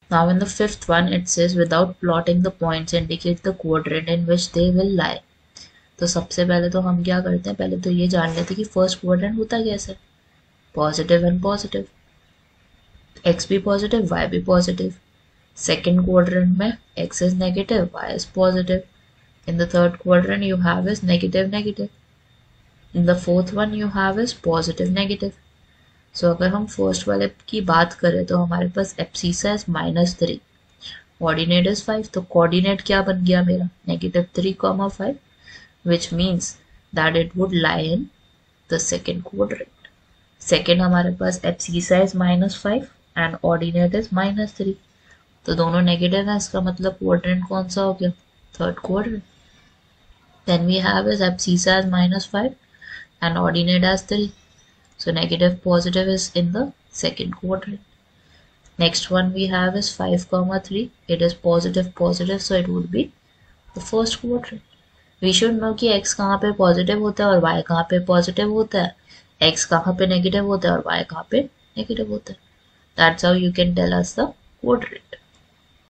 Now in the fifth one it says without plotting the points indicate the quadrant in which they will lie. तो सबसे पहले तो हम क्या करते हैं, पहले तो ये जान लेते हैं कि फर्स्ट क्वाड्रेंट होता कैसे, पॉजिटिव एंड पॉजिटिव, एक्स भी पॉजिटिव वाई भी पॉजिटिव. सेकेंड क्वाड्रेंट में X is negative Y is positive. In the third quadrant you have is negative negative. In the fourth one you have is positive negative. So अगर हम first वाले की बात करें तो हमारे पास एब्सिसा इज -3, ऑर्डिनेट इज 5, तो कोऑर्डिनेट क्या बन गया मेरा, -3, 5, which means that it would lie in the second quadrant. Second हमारे पास abscissa is -5 and ordinate is -3, तो दोनों नेगेटिव है, इसका मतलब क्वाड्रेंट कौन सा हो गया, third quadrant. Then we have is abscissa is -5 and ordinate as 3. So negative positive is in the second quadrant. Next one we have is 5, 3. It is positive positive, so it would be the first quadrant. We should know कि x कहाँ पे positive होता है और y कहाँ पे positive होता है, x कहाँ पे negative होता है और y कहाँ पे negative होता है. That's how you can tell us the quadrant.